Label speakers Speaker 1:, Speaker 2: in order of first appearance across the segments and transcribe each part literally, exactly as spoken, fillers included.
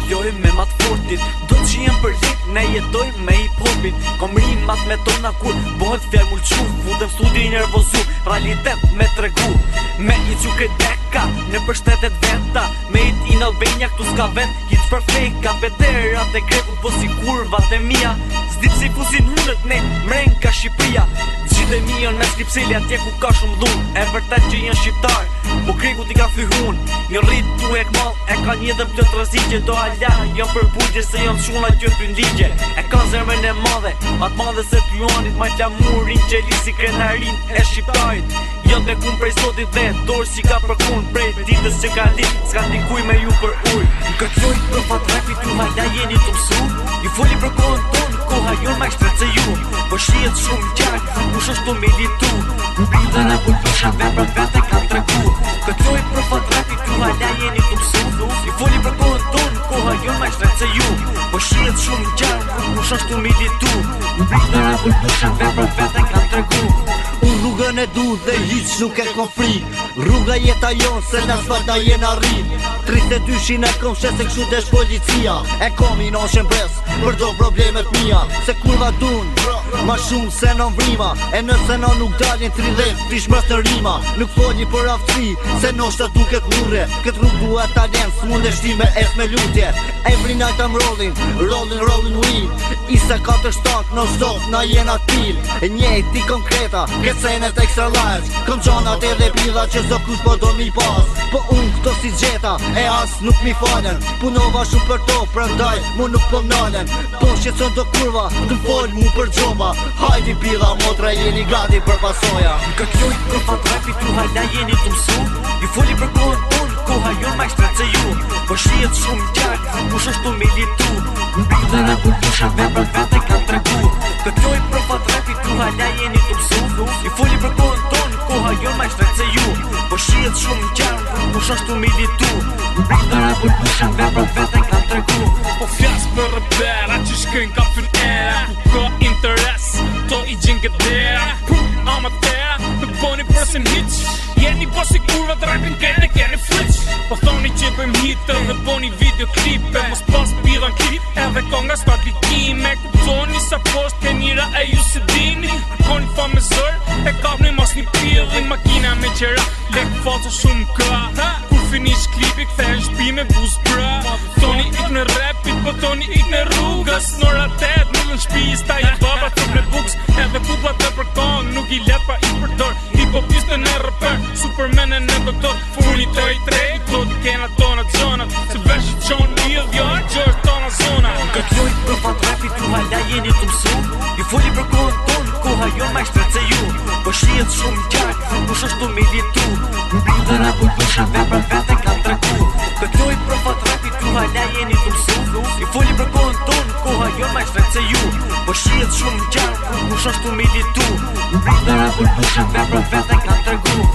Speaker 1: loj me mat fortit. Do të jem për lit, ne jetoj me hip-hopin. Kom rimat me tona kur bëhet fjerë mulqu. Futem studi nervozu, realitet me tregu. Me i që këtë deka, në përshtetet veta. Me it in Albania, këtu s'ka vend, hits për fejka. Veterat e greput, po si kurvat e mia. Zdip si fusin hunët, ne mren ka Shqipria. Gjithë e mion me skripseli atje ku ka shumë dhun. E vërtet që janë shqiptar, po kreku ti ka thy hun. Një rrit tu e kmal, e ka një dhe plët rëzigje. Do ala, jam për bujgje se jam shuna që të ligje. E ka zemrën e madhe, atë madhe se t'juanit. Ma t'lamurin që lisi krenarin e shqiptarit. Jo të kun prej sotit dhe dorë si ka për kun. Prej ditës që ka dit, s'ka ndikuj me ju për uj. Në këtë lojt për fat rapi tu hala jeni të mësu. Ju foli për kohën tonë, koha jon ma shtret se ju. Po shihet shumë qark, kush është të militu. Në bidhe në bullusha vepër vete kam tregu. Këtë lojt për fat rapi tu hala jeni të mësu. Ju foli për kohën tonë, koha jon ma shtret se ju. Po shihet shumë qark, kush është të militu. Në bidhe në bullusha vepër vete kam tregu.
Speaker 2: Unë rrugën e du dhe hiq nuk e kom fri. Rruga jeta jonë se në asfalta jena rrit. Tristet dyshin e kom shes se këshu desh policia. E kom i non shembes për do problemet mia. Se kurva dun ma shumë se non vrima. E nëse non nuk dalin tridhet prish mës të rima. Nuk foli për aftësi se noshta duket murre. Këtë rrug duhet talent s'mund e shti me es me lutje. Every night I'm rolling, rolling, rolling weed. Isa katër shtat non stop na jena til. E njejti konkreta, senet extra large. Kom qanat edhe pidha që zdo kush po do mi pas. Po unë këto si gjeta e as nuk mi falen. Punova shumë për to, prandaj mu nuk po mnalen. Po shqetson do kurva, të fol mu për gjoba. Hajdi pidha motra jeni gati për pasoja.
Speaker 1: Në këtë lojt për fat rapi tu hala jeni të mësu. Ju foli për kohën tonë, koha jon ma shtret se ju. Po shihet shumë qark, kush është të militu. Në bidhe në bullusha vepër vete kam tregu. Këtë lojt për fat rapi tu hala jeni të mësu. Ju foli për kohën tonë, koha jon ma shtret se ju. Po shihet shumë qark, kush është të militu. Në bidhe në bullusha vepër vete kam tregu.
Speaker 3: Po fjas për rëbera që shkën ka fin era. Ku ka interes, to i gjen gëdera. Pum, amatera, nuk boni përsin hiq. Jeni po si kurva të rapin kene kene fliq. Po thoni që bëjmë hitë dhe boni videoklipe. Mos pas pidhan klip edhe konga s'ka klikime. Kuptoni sa post ke njëra e ju se dini. Kërkoni fa me zër, e kapni mas një pidhin. Makina me qera, lek falso shumë ka. Kur finish klipi këthejnë shpi me buz pra. Thoni ik në rapit, po thoni ik në rrugës. Nora tet, në në shpi, sta i baba të në buks. Edhe kuklat e për kong, nuk i let pa i përdor. Hip-hopistën e rëper, supermen e në doktor. Funi të i trej, të të kena tona zonat. Se veshë qonë i dhjarë, që është tona zona.
Speaker 1: Këtë lojt për fat rapi tu hala jeni të mësu. Ju foli për kohën tonë, koha jon ma shtret se ju. Po shihet shumë qark, kush është të militu. Në bidhe në bullusha vepër vete kam tregu. Këtë lojt për fat rapi tu hala jeni të mësu. Ju foli për kohën tonë, koha jon ma shtret se ju. Po shihet shumë qark, kush është të militu. Në bidhe në bullusha vepër vete kam tregu.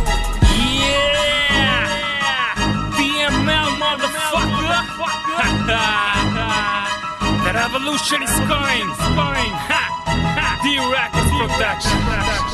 Speaker 3: Yeah! D M L motherfucker! The revolution is coming! D-Records Production!